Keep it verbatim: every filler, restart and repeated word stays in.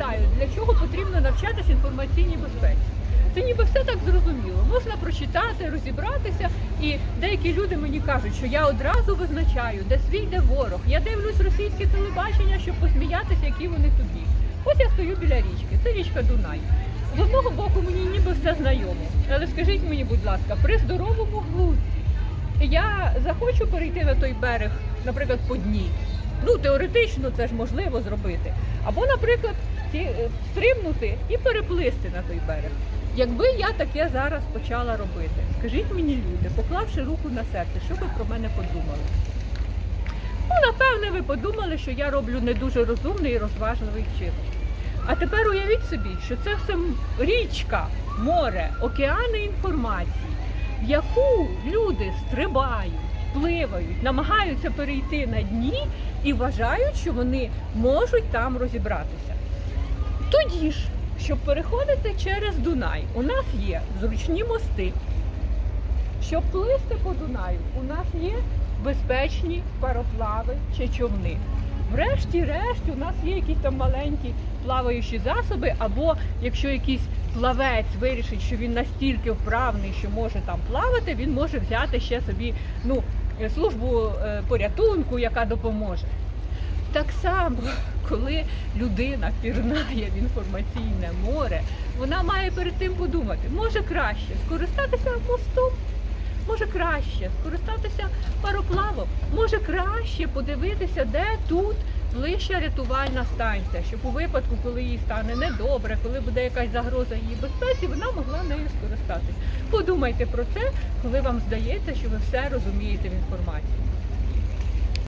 питаю, для чого потрібно навчатися інформаційній безпеці. Це ніби все так зрозуміло. Можна прочитати, розібратися, і деякі люди мені кажуть, що я одразу визначаю, де свій, де ворог. Я дивлюсь російське телебачення, щоб посміятися, які вони тобі. Ось я стою біля річки, це річка Дунай. З одного боку мені ніби все знайомо, але скажіть мені, будь ласка, при здоровому глузді я захочу перейти на той берег, наприклад, по дні. Ну, теоретично це ж можливо зробити. Або, наприклад, стрибнути і переплисти на той берег. Якби я таке зараз почала робити, скажіть мені, люди, поклавши руку на серце, що ви про мене подумали? Ну, напевне, ви подумали, що я роблю не дуже розумний і розважливий вчинок. А тепер уявіть собі, що це все річка, море, океани інформації, в яку люди стрибають, пливають, намагаються перейти на дні і вважають, що вони можуть там розібратися. Тоді ж, щоб переходити через Дунай, у нас є зручні мости. Щоб плисти по Дунаю, у нас є безпечні пароплави чи човни. Врешті-решт, у нас є якісь там маленькі плаваючі засоби, або якщо якийсь плавець вирішить, що він настільки вправний, що може там плавати, він може взяти ще собі ну, службу порятунку, яка допоможе. Так само, коли людина пірнає в інформаційне море, вона має перед тим подумати, може краще скористатися мостом, може краще скористатися пароплавом, може краще подивитися, де тут ближча рятувальна станція, щоб у випадку, коли їй стане недобре, коли буде якась загроза її безпеці, вона могла нею скористатися. Подумайте про це, коли вам здається, що ви все розумієте в інформації.